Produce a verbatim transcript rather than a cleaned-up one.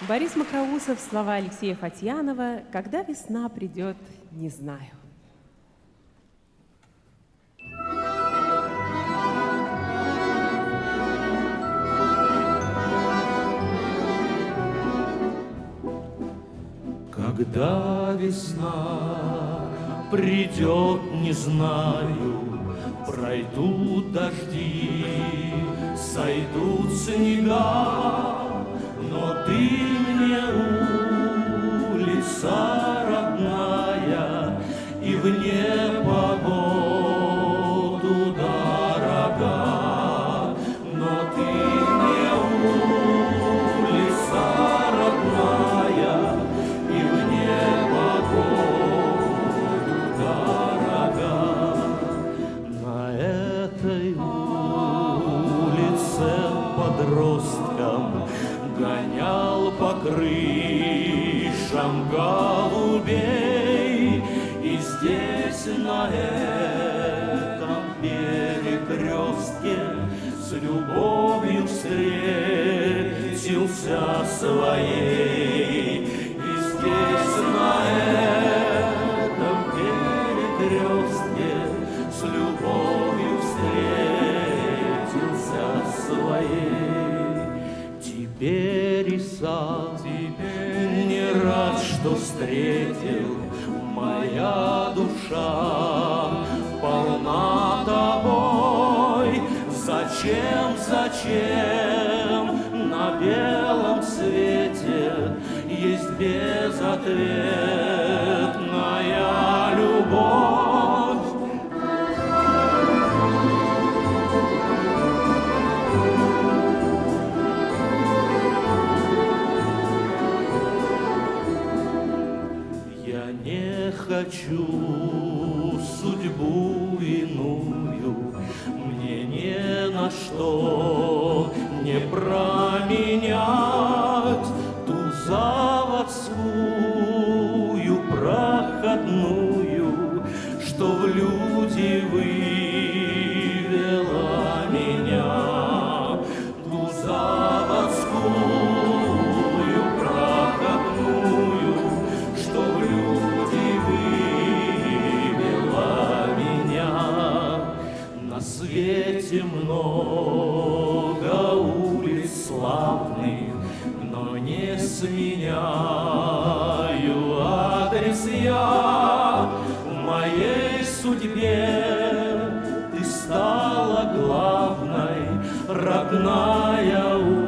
Борис Мокроусов, слова Алексея Фатьянова «Когда весна придет, не знаю». Когда весна придет, не знаю, пройдут дожди, сойдут снега, но ты мне улица родная и в непогоду дорога, но ты мне улица родная и в непогоду дорога. На этой улице подросткам гонял по крышам голубей, и здесь на этом перекрестке с любовью встретился своей. И здесь на этом перекрестке с любовью встретился своей. Теперь и сам не рад, что встретил, моя душа полна тобой. Зачем, зачем на белом свете есть безответная любовь? Я не хочу судьбу иную, мне ни на что не променять ту заводскую проходную, что в люди вывела меня. Ту заводскую проходную, что в люди вывела меня. На свете много улиц славных, но не сменяю адрес я. В моей судьбе ты стала главной, родная улица.